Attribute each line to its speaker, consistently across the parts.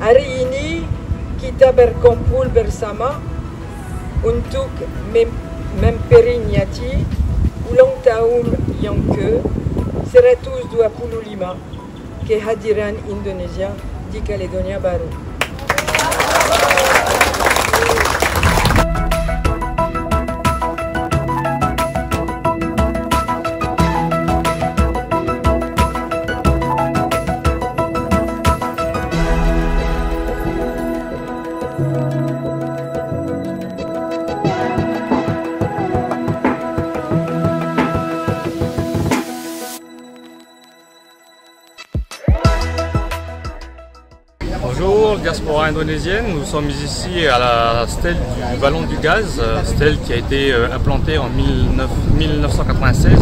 Speaker 1: Hari ini kita berkumpul bersama untuk memperingati ulang tahun yang ke-125 kehadiran Indonesia di Caledonia Baru.
Speaker 2: Bonjour, diaspora indonésienne, nous sommes ici à la stèle du Vallon du Gaz, stèle qui a été implantée en 1996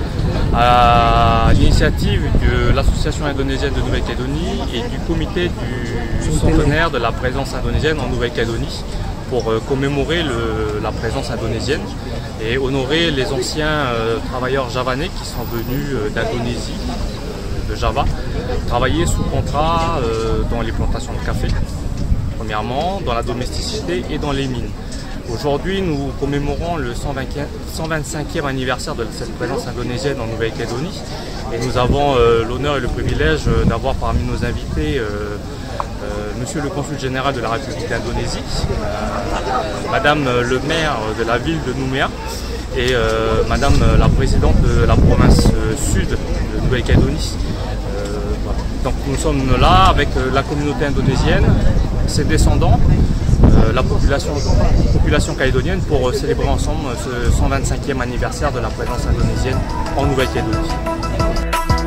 Speaker 2: à l'initiative de l'Association indonésienne de Nouvelle-Calédonie et du comité du centenaire de la présence indonésienne en Nouvelle-Calédonie pour commémorer la présence indonésienne et honorer les anciens travailleurs javanais qui sont venus d'Indonésie, de Java, travailler sous contrat dans les plantations de café, premièrement, dans la domesticité et dans les mines. Aujourd'hui, nous commémorons le 125e anniversaire de cette présence indonésienne en Nouvelle-Calédonie et nous avons l'honneur et le privilège d'avoir parmi nos invités Monsieur le Consul général de la République d'Indonésie, Madame le maire de la ville de Nouméa et Madame la présidente de la province sud de Nouvelle-Calédonie. Donc nous sommes là avec la communauté indonésienne, ses descendants, la population calédonienne pour célébrer ensemble ce 125e anniversaire de la présence indonésienne en Nouvelle-Calédonie.